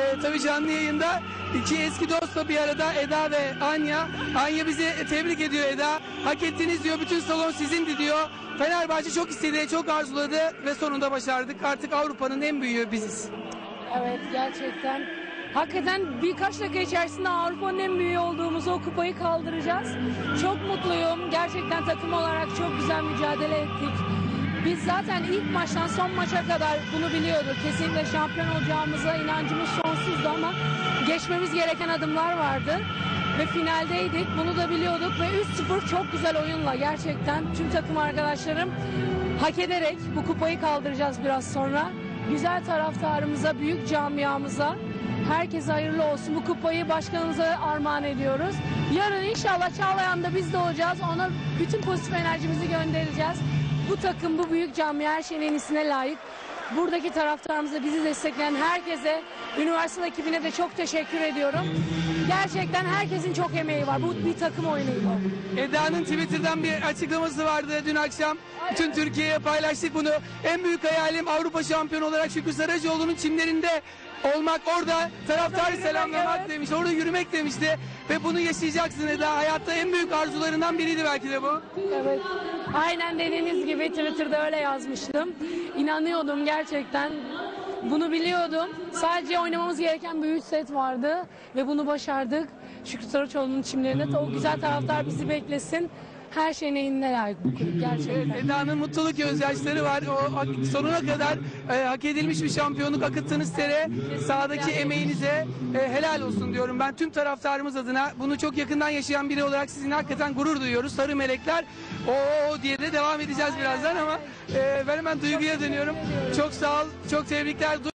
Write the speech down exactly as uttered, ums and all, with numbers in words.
e, tabii canlı yayında iki eski dostla bir arada, Eda ve Anya. Anya bizi tebrik ediyor Eda. Hak ettiniz diyor, bütün salon sizindi diyor. Fenerbahçe çok istedi, çok arzuladı ve sonunda başardık. Artık Avrupa'nın en büyüğü biziz. Evet, gerçekten. Hakikaten birkaç dakika içerisinde Avrupa'nın en büyüğü olduğumuzu, o kupayı kaldıracağız. Çok mutluyum. Gerçekten takım olarak çok güzel mücadele ettik. Biz zaten ilk maçtan son maça kadar bunu biliyorduk. Kesinlikle şampiyon olacağımıza inancımız sonsuzdu ama geçmemiz gereken adımlar vardı. Ve finaldeydik. Bunu da biliyorduk ve üç sıfır çok güzel oyunla gerçekten tüm takım arkadaşlarım hak ederek bu kupayı kaldıracağız biraz sonra. Güzel taraftarımıza, büyük camiamıza, herkese hayırlı olsun. Bu kupayı başkanımıza armağan ediyoruz. Yarın inşallah Çağlayan'da biz de olacağız. Ona bütün pozitif enerjimizi göndereceğiz. Bu takım, bu büyük camia her şeyin en iyisine layık. Buradaki taraftarımıza, bizi destekleyen herkese, üniversite ekibine de çok teşekkür ediyorum. Gerçekten herkesin çok emeği var. Bu bir takım oyunuydu. Eda'nın Twitter'dan bir açıklaması vardı dün akşam. Bütün Türkiye'ye paylaştık bunu. En büyük hayalim Avrupa şampiyonu olarak Şükrü Saracoğlu'nun çimlerinde olmak, orada taraftarı selamlamak evet. demiş, orada yürümek demişti. Ve bunu yaşayacaksın Eda. Hayatta en büyük arzularından biriydi belki de bu. Evet. Aynen dediğiniz gibi Twitter'da öyle yazmıştım. İnanıyordum gerçekten. Bunu biliyordum. Sadece oynamamız gereken bir üç set vardı ve bunu başardık. Şükrü Saraçoğlu'nun çimlerinde o güzel taraftar bizi beklesin. Her şeyin eline layık bu kulüp gerçekten. Eda'nın mutluluk gözyaşları var. O hak- sonuna kadar e, hak edilmiş bir şampiyonluk akıttığınız tere, sahadaki emeğinize e, helal olsun diyorum. Ben tüm taraftarımız adına bunu çok yakından yaşayan biri olarak sizin hakikaten gurur duyuyoruz. Sarı melekler o diye de devam edeceğiz birazdan ama e, ben hemen Duygu'ya dönüyorum. Çok sağ ol, çok tebrikler.